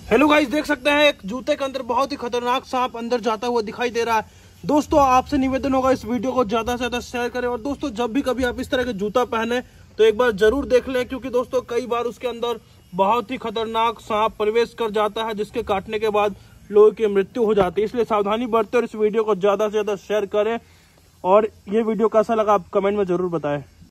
Hello guys, देख सकते हैं एक जूते के अंदर बहुत ही खतरनाक सांप अंदर जाता हुआ दिखाई दे रहा है। दोस्तों आपसे निवेदन होगा इस वीडियो को ज्यादा से ज्यादा शेयर करें। और दोस्तों जब भी कभी आप इस तरह के जूता पहने तो एक बार जरूर देख लें, क्योंकि दोस्तों कई बार उसके अंदर बहुत ही खतरनाक सांप प्रवेश कर जाता है, जिसके काटने के बाद लोगों की मृत्यु हो जाती है। इसलिए सावधानी बरतें और इस वीडियो को ज्यादा से ज्यादा शेयर करें। और ये वीडियो कैसा लगा आप कमेंट में जरूर बताएं।